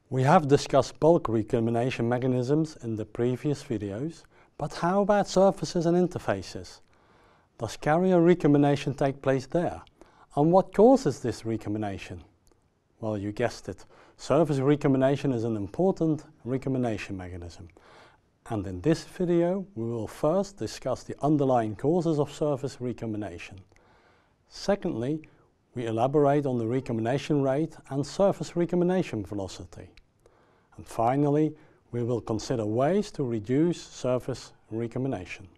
We have discussed bulk recombination mechanisms in the previous videos, but how about surfaces and interfaces? Does carrier recombination take place there? And what causes this recombination? Well, you guessed it. Surface recombination is an important recombination mechanism. And in this video, we will first discuss the underlying causes of surface recombination. Secondly, we elaborate on the recombination rate and surface recombination velocity. And finally, we will consider ways to reduce surface recombination.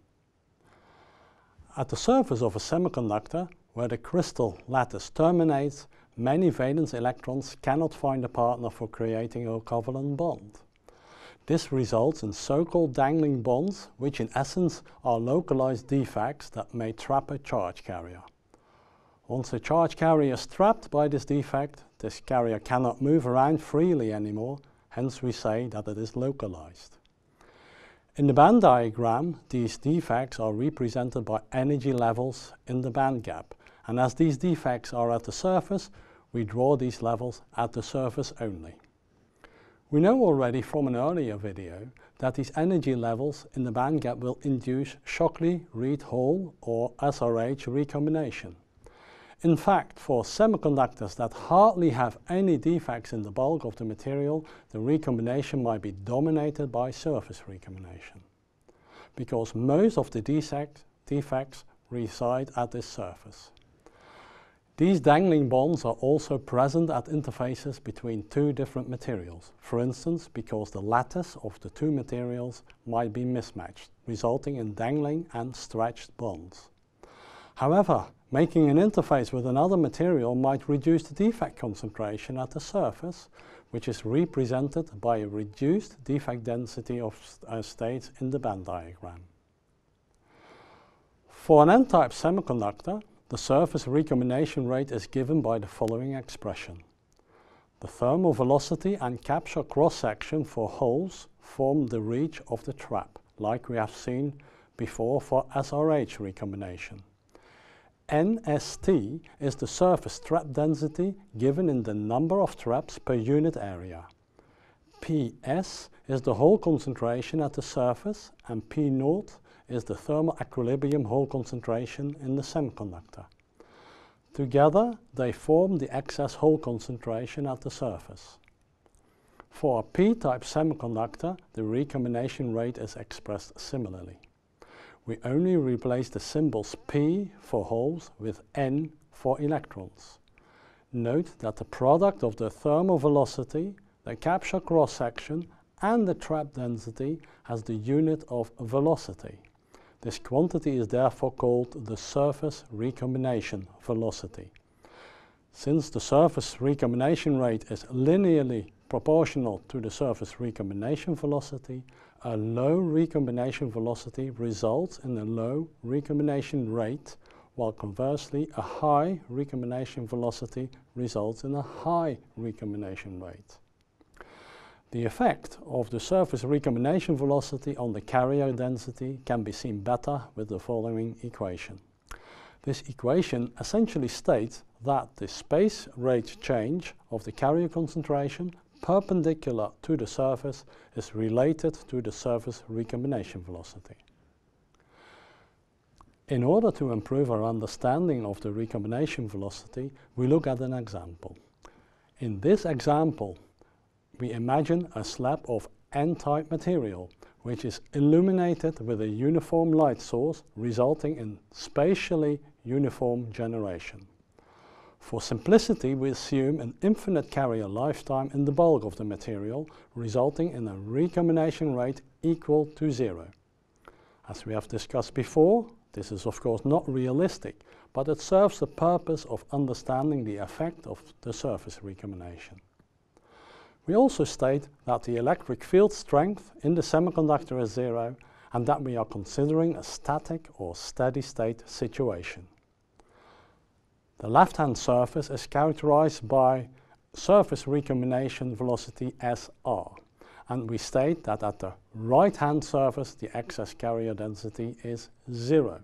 At the surface of a semiconductor, where the crystal lattice terminates, many valence electrons cannot find a partner for creating a covalent bond. This results in so-called dangling bonds, which in essence are localized defects that may trap a charge carrier. Once a charge carrier is trapped by this defect, this carrier cannot move around freely anymore, hence we say that it is localized. In the band diagram, these defects are represented by energy levels in the band gap, and as these defects are at the surface, we draw these levels at the surface only. We know already from an earlier video that these energy levels in the band gap will induce Shockley-Reed-Hall or SRH recombination. In fact, for semiconductors that hardly have any defects in the bulk of the material, the recombination might be dominated by surface recombination, because most of the defects reside at this surface. These dangling bonds are also present at interfaces between two different materials, for instance, because the lattice of the two materials might be mismatched, resulting in dangling and stretched bonds. However, making an interface with another material might reduce the defect concentration at the surface, which is represented by a reduced defect density of states in the band diagram. For an N-type semiconductor, the surface recombination rate is given by the following expression. The thermal velocity and capture cross-section for holes form the reach of the trap, like we have seen before for SRH recombination. NST is the surface trap density given in the number of traps per unit area. PS is the hole concentration at the surface, and P0 is the thermal equilibrium hole concentration in the semiconductor. Together, they form the excess hole concentration at the surface. For a P-type semiconductor, the recombination rate is expressed similarly. We only replace the symbols P for holes with N for electrons. Note that the product of the thermal velocity, the capture cross-section, and the trap density has the unit of velocity. This quantity is therefore called the surface recombination velocity. Since the surface recombination rate is linearly proportional to the surface recombination velocity, a low recombination velocity results in a low recombination rate, while conversely a high recombination velocity results in a high recombination rate. The effect of the surface recombination velocity on the carrier density can be seen better with the following equation. This equation essentially states that the space rate change of the carrier concentration perpendicular to the surface is related to the surface recombination velocity. In order to improve our understanding of the recombination velocity, we look at an example. In this example, we imagine a slab of N-type material, which is illuminated with a uniform light source, resulting in spatially uniform generation. For simplicity, we assume an infinite carrier lifetime in the bulk of the material, resulting in a recombination rate equal to 0. As we have discussed before, this is of course not realistic, but it serves the purpose of understanding the effect of the surface recombination. We also state that the electric field strength in the semiconductor is 0 and that we are considering a static or steady state situation. The left-hand surface is characterized by surface recombination velocity SR, and we state that at the right-hand surface the excess carrier density is 0.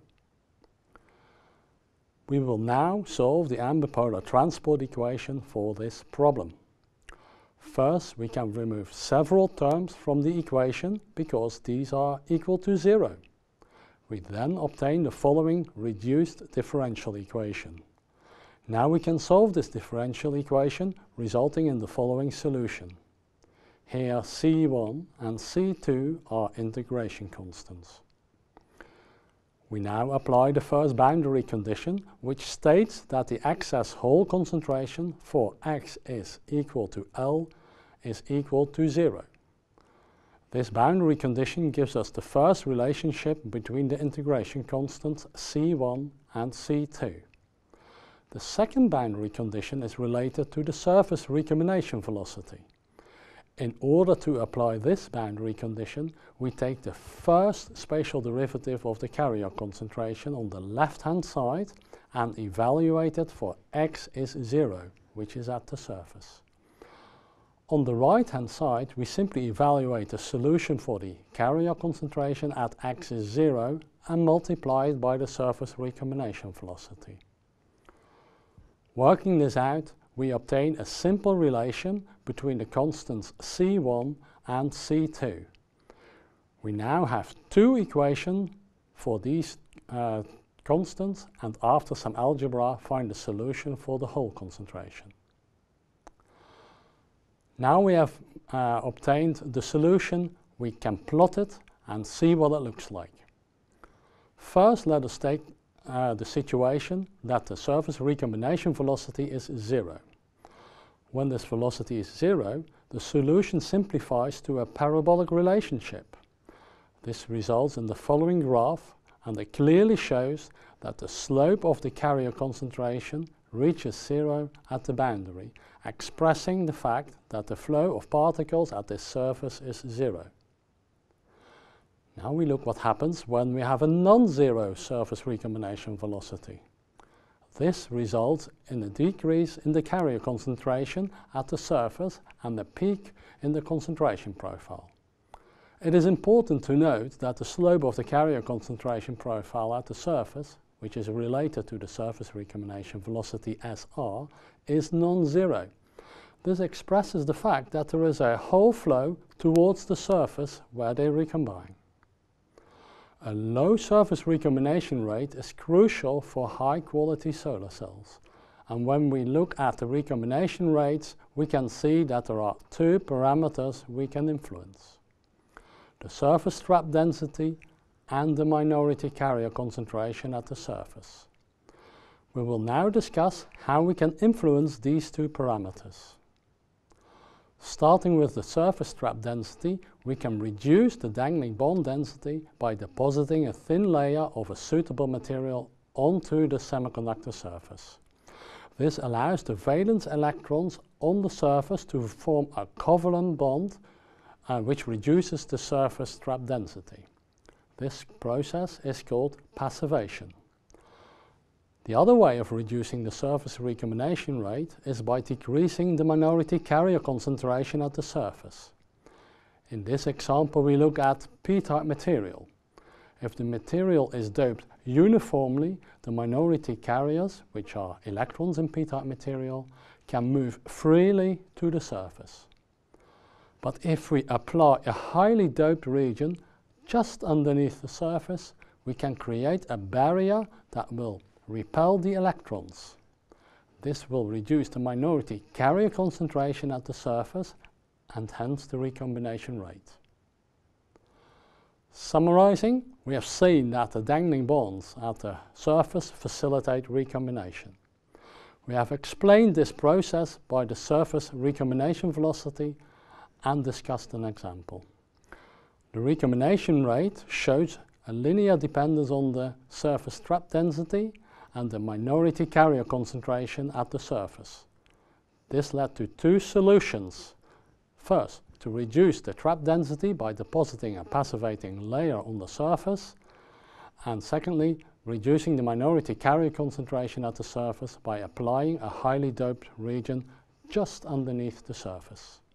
We will now solve the ambipolar transport equation for this problem. First, we can remove several terms from the equation because these are equal to 0. We then obtain the following reduced differential equation. Now we can solve this differential equation, resulting in the following solution. Here C1 and C2 are integration constants. We now apply the first boundary condition, which states that the excess hole concentration for X is equal to L is equal to 0. This boundary condition gives us the first relationship between the integration constants C1 and C2. The second boundary condition is related to the surface recombination velocity. In order to apply this boundary condition, we take the first spatial derivative of the carrier concentration on the left-hand side and evaluate it for X is 0, which is at the surface. On the right-hand side, we simply evaluate the solution for the carrier concentration at X is 0 and multiply it by the surface recombination velocity. Working this out, we obtain a simple relation between the constants C1 and C2. We now have two equations for these constants, and after some algebra find the solution for the hole concentration. Now we have obtained the solution, we can plot it and see what it looks like. First, let us take the situation that the surface recombination velocity is 0. When this velocity is 0, the solution simplifies to a parabolic relationship. This results in the following graph, and it clearly shows that the slope of the carrier concentration reaches 0 at the boundary, expressing the fact that the flow of particles at this surface is 0. Now we look what happens when we have a non-zero surface recombination velocity. This results in a decrease in the carrier concentration at the surface and a peak in the concentration profile. It is important to note that the slope of the carrier concentration profile at the surface, which is related to the surface recombination velocity SR, is non-zero. This expresses the fact that there is a hole flow towards the surface where they recombine. A low surface recombination rate is crucial for high-quality solar cells. And when we look at the recombination rates, we can see that there are two parameters we can influence: the surface trap density and the minority carrier concentration at the surface. We will now discuss how we can influence these two parameters. Starting with the surface trap density, we can reduce the dangling bond density by depositing a thin layer of a suitable material onto the semiconductor surface. This allows the valence electrons on the surface to form a covalent bond, which reduces the surface trap density. This process is called passivation. The other way of reducing the surface recombination rate is by decreasing the minority carrier concentration at the surface. In this example, we look at p-type material. If the material is doped uniformly, the minority carriers, which are electrons in p-type material, can move freely to the surface. But if we apply a highly doped region just underneath the surface, we can create a barrier that will repel the electrons. This will reduce the minority carrier concentration at the surface and hence the recombination rate. Summarizing, we have seen that the dangling bonds at the surface facilitate recombination. We have explained this process by the surface recombination velocity and discussed an example. The recombination rate shows a linear dependence on the surface trap density and the minority carrier concentration at the surface. This led to two solutions. First, to reduce the trap density by depositing a passivating layer on the surface, and secondly, reducing the minority carrier concentration at the surface by applying a highly doped region just underneath the surface.